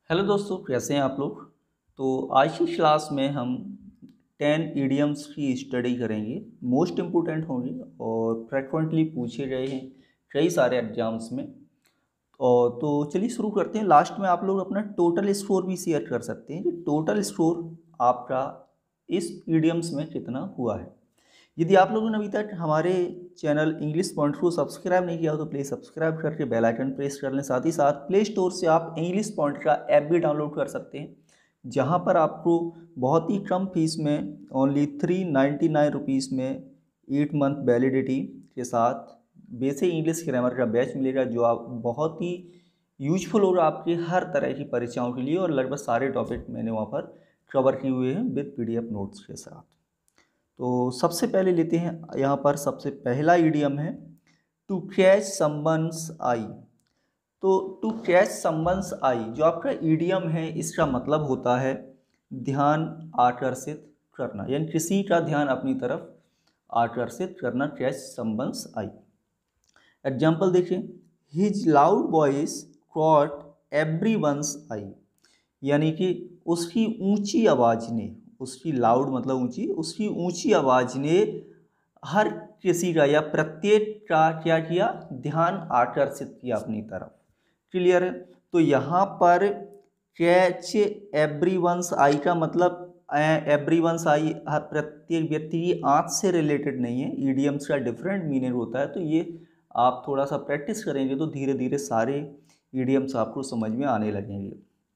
Hello दोस्तों, कैसे हैं आप लोग। तो आज की क्लास में हम 10 ईडियम्स की स्टडी करेंगे। मोस्ट इम्पोर्टेंट होंगे और फ्रिक्वेंटली पूछे गए हैं कई सारे एग्जाम्स में। और तो चलिए शुरू करते हैं। लास्ट में आप लोग अपना टोटल स्कोर भी शेयर कर सकते हैं कि टोटल स्कोर आपका इस ईडियम्स में कितना हुआ है। यदि आप लोगों ने अभी तक हमारे चैनल इंग्लिश पॉइंट को सब्सक्राइब नहीं किया हो तो प्लीज़ सब्सक्राइब करके बेल आइकन प्रेस कर लें। साथ ही साथ प्ले स्टोर से आप इंग्लिश पॉइंट का ऐप भी डाउनलोड कर सकते हैं, जहां पर आपको बहुत ही कम फीस में ओनली 399 रुपीज़ में 8 मंथ वैलिडिटी के साथ बेसिक इंग्लिश ग्रामर का बैच मिलेगा, जो आप बहुत ही यूजफुल होगा आपके हर तरह की परीक्षाओं के लिए। और लगभग सारे टॉपिक मैंने वहाँ पर कवर किए हुए हैं विद PDF नोट्स के साथ। तो सबसे पहले लेते हैं, यहाँ पर सबसे पहला ईडियम है टू कैच समवन्स आई। तो टू कैच समवन्स आई जो आपका ईडियम है, इसका मतलब होता है ध्यान आकर्षित करना, यानी किसी का ध्यान अपनी तरफ आकर्षित करना, कैच समवन्स आई। एग्जाम्पल देखिए, his loud voice caught everyone's eye, यानी कि उसकी ऊंची आवाज़ ने, उसकी लाउड मतलब ऊंची, उसकी ऊंची आवाज़ ने हर किसी का या प्रत्येक का क्या किया, ध्यान आकर्षित किया अपनी तरफ। क्लियर है। तो यहाँ पर कैच एवरीवन्स आई का मतलब एवरीवन्स आई प्रत्येक व्यक्ति की आँख से रिलेटेड नहीं है, ईडियम्स का डिफरेंट मीनिंग होता है। तो ये आप थोड़ा सा प्रैक्टिस करेंगे तो धीरे धीरे सारे ईडियम्स आपको समझ में आने लगेंगे।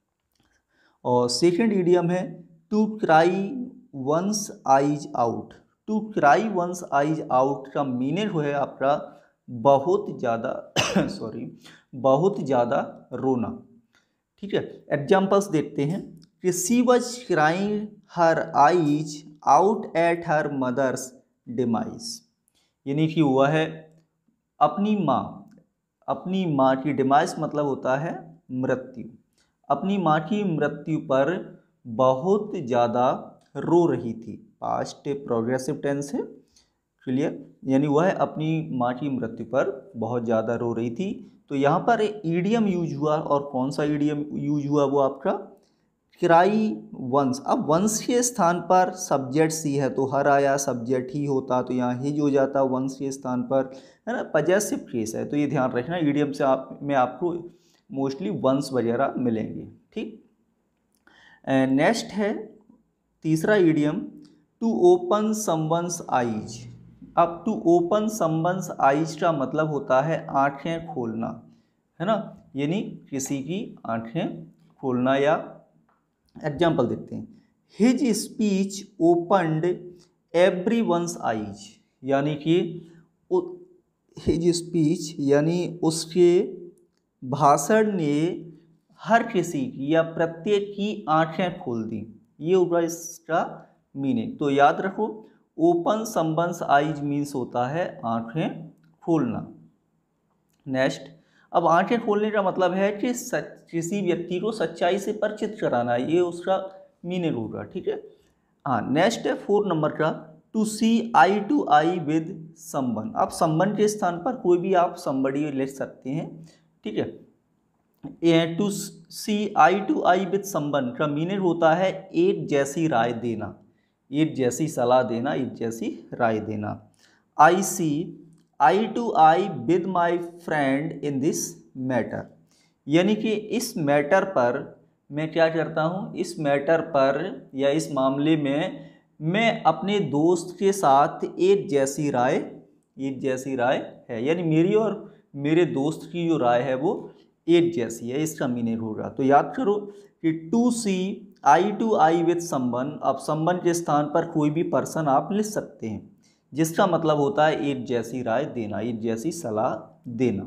और सेकेंड ईडियम है to cry one's eyes out. To cry one's eyes out का मीनिंग है आपका बहुत ज़्यादा सॉरी, बहुत ज़्यादा रोना। ठीक है। एग्जाम्पल्स देखते हैं कि she was crying her eyes out at her mother's demise, यानी कि वह है अपनी माँ की डिमाइस मतलब होता है मृत्यु, अपनी माँ की मृत्यु पर बहुत ज़्यादा रो रही थी। पास्ट प्रोग्रेसिव टेंस है। क्लियर। यानी वह अपनी माँ की मृत्यु पर बहुत ज़्यादा रो रही थी। तो यहाँ पर ईडियम यूज हुआ, और कौन सा ईडियम यूज हुआ, वो आपका क्राई वंस। अब वंस के स्थान पर सब्जेक्ट सी है तो हर आया, सब्जेक्ट ही होता तो यहाँ हिज हो जाता वंस के स्थान पर, है ना। पजेसिव केस है तो ये ध्यान रखना, ईडियम से में आपको मोस्टली वंस वगैरह मिलेंगे। ठीक। नेक्स्ट है तीसरा idiom to open someone's eyes. अब टू ओपन समवन्स आइज का मतलब होता है आंखें खोलना, है ना, यानी किसी की आंखें खोलना। या एग्जाम्पल देखते हैं, his speech opened everyone's eyes, यानी कि हिज स्पीच यानी उसके भाषण ने हर किसी की या प्रत्येक की आंखें खोल दी। ये होगा इसका मीनिंग। तो याद रखो, ओपन समवन्स आइज मीन्स होता है आंखें खोलना। नेक्स्ट, अब आंखें खोलने का मतलब है कि किसी व्यक्ति को सच्चाई से परिचित कराना, ये उसका मीनिंग होगा। ठीक है। हाँ, नेक्स्ट है 4 नंबर का to see eye to eye with someone. अब समवन के स्थान पर कोई भी आप समबडी लिख सकते हैं। ठीक है। To see eye to eye with someone का मीनिंग होता है एक जैसी राय देना, एक जैसी सलाह देना, एक जैसी राय देना। I see eye to eye with my friend in this matter, यानी कि इस मैटर पर मैं क्या करता हूँ, इस मैटर पर या इस मामले में मैं अपने दोस्त के साथ एक जैसी राय है, यानी मेरी और मेरे दोस्त की जो राय है वो एक जैसी है, इसका मीनिंग होगा। तो याद करो कि to see eye to eye with someone, अब समवन के स्थान पर कोई भी पर्सन आप लिख सकते हैं, जिसका मतलब होता है एक जैसी राय देना, एक जैसी सलाह देना।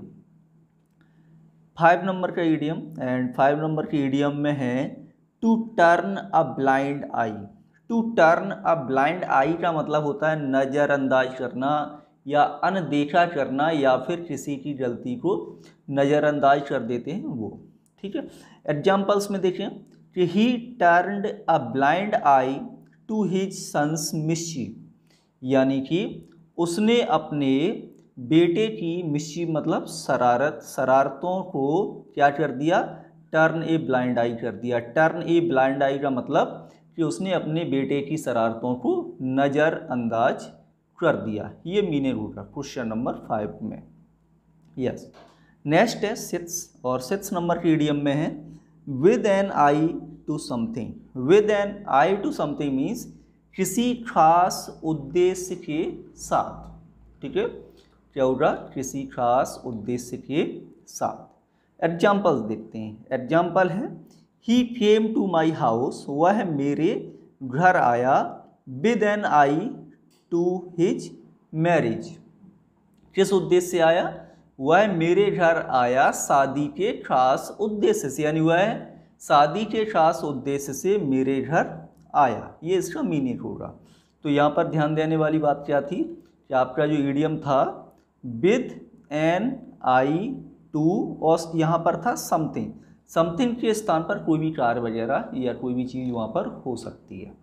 5 नंबर का ईडियम, एंड 5 नंबर के ईडियम में है to turn a blind eye. To turn a blind eye का मतलब होता है नज़रअंदाज करना या अनदेखा करना, या फिर किसी की गलती को नज़रअंदाज कर देते हैं वो। ठीक है। एग्जाम्पल्स में देखें कि he turned a blind eye to his son's mischief, यानी कि उसने अपने बेटे की मिस्चिफ मतलब शरारतों को क्या कर दिया, टर्न ए ब्लाइंड आई कर दिया। टर्न ए ब्लाइंड आई का मतलब कि उसने अपने बेटे की शरारतों को नज़रअंदाज कर दिया। ये मीनिंग होगा क्वेश्चन नंबर 5 में। यस, नेक्स्ट है 6 और 6 नंबर के इडियम में है with an eye to something. With an eye to something means किसी खास उद्देश्य के साथ। ठीक है, क्या होगा? किसी खास उद्देश्य के साथ। एग्जाम्पल्स देखते हैं। एग्जाम्पल है ही केम टू माई हाउस, वह मेरे घर आया, with an eye to his marriage. किस उद्देश्य से आया? वह मेरे घर आया शादी के खास उद्देश्य से, यानी वह शादी के खास उद्देश्य से मेरे घर आया। ये इसका मीनिंग होगा। तो यहाँ पर ध्यान देने वाली बात क्या थी कि आपका जो इडियम था विद एन आई टू और यहाँ पर था समथिंग। समथिंग के स्थान पर कोई भी कार वगैरह या कोई भी चीज़ वहाँ पर हो सकती है।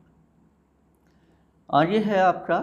आगे है आपका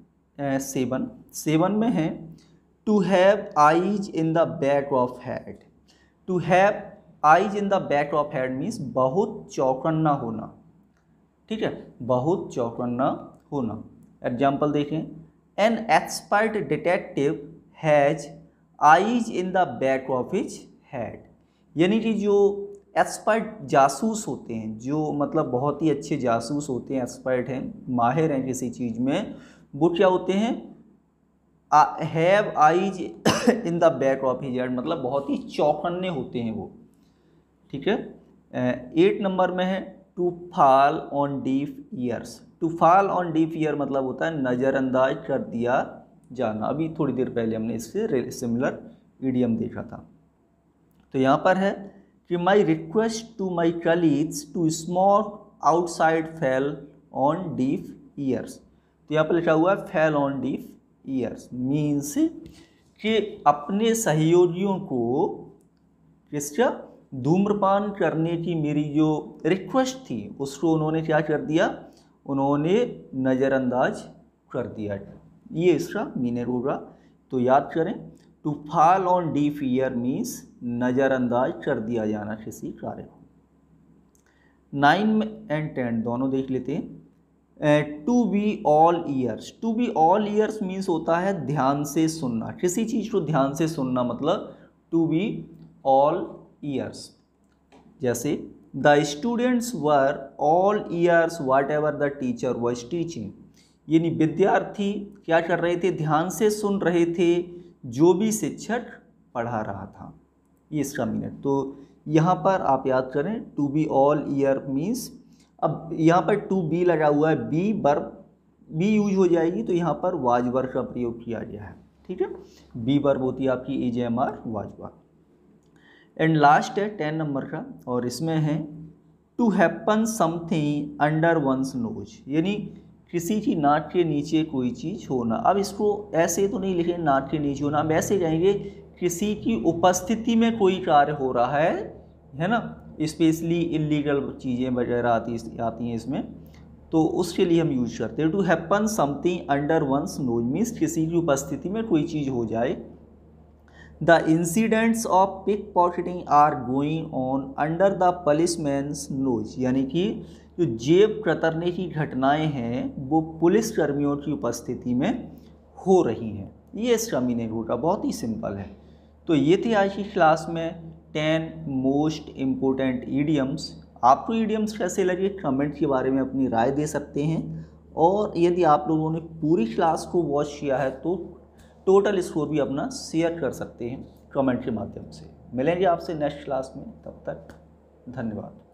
7 में है to have eyes in the back of head. To have eyes in the back of head means बहुत चौकन्ना होना। ठीक है, बहुत चौकन्ना होना। एग्जाम्पल देखें, an expert detective has eyes in the back of his head. यानी कि जो एक्सपर्ट जासूस होते हैं, जो मतलब बहुत ही अच्छे जासूस होते हैं, एक्सपर्ट हैं, माहिर हैं किसी चीज़ में, वो क्या होते हैं? Have eyes in the back of his head, मतलब बहुत ही चौकन्ने होते हैं वो। ठीक है, 8 नंबर में है to fall on deaf ears. To fall on deaf ear मतलब होता है नज़रअंदाज कर दिया जाना। अभी थोड़ी देर पहले हमने इससे सिमिलर इडियम देखा था। तो यहाँ पर है कि my request to my colleagues to smoke outside fell on deaf ears. तो यहाँ पर लिखा हुआ है fell on deaf ears means कि अपने सहयोगियों को किसका धूम्रपान करने की मेरी जो रिक्वेस्ट थी उसको उन्होंने क्या कर दिया? उन्होंने नज़रअंदाज कर दिया। ये इसका मीनिंग होगा। तो याद करें, to fall on deaf ear means नज़रअंदाज कर दिया जाना किसी कार्य को। 9 and 10 दोनों देख लेते हैं। To be all ears. To be all ears means होता है ध्यान से सुनना। किसी चीज़ को ध्यान से सुनना मतलब टू बी ऑल ईयर्स। जैसे the students were all ears whatever the teacher was teaching. यानी विद्यार्थी क्या कर रहे थे? ध्यान से सुन रहे थे जो भी शिक्षक पढ़ा रहा था। ये इसका मीनिंग। तो यहाँ पर आप याद करें to be all ear means, अब यहाँ पर टू बी लगा हुआ है, बी वर्ब बी यूज हो जाएगी तो यहाँ पर वाज वर्ब का प्रयोग किया गया है। ठीक है, बी वर्ब होती है आपकी AJMR was verb. And last है 10 नंबर का और इसमें है to happen something under one's nose. यानी किसी की नाक के नीचे कोई चीज़ होना। अब इसको ऐसे तो नहीं लिखे नाक के नीचे होना, हम ऐसे कहेंगे किसी की उपस्थिति में कोई कार्य हो रहा है ना। स्पेशली इलीगल चीज़ें वगैरह आती हैं इसमें, तो उसके लिए हम यूज करते हैं to happen something under one's nose means किसी की उपस्थिति में कोई चीज़ हो जाए। The incidents of pick pocketing are going on under the policeman's nose. यानी कि जो जेब कतरने की घटनाएं हैं वो पुलिस कर्मियों की उपस्थिति में हो रही हैं। ये इसका मीनिंग होगा, बहुत ही सिंपल है। तो ये थी आज की क्लास में 10 मोस्ट इम्पोर्टेंट ईडियम्स। आपको ईडियम्स कैसे लगे कमेंट के बारे में अपनी राय दे सकते हैं। और यदि आप लोगों ने पूरी क्लास को वॉच किया है तो टोटल स्कोर भी अपना शेयर कर सकते हैं कमेंट के माध्यम से। मिलेंगे आपसे नेक्स्ट क्लास में, तब तक धन्यवाद।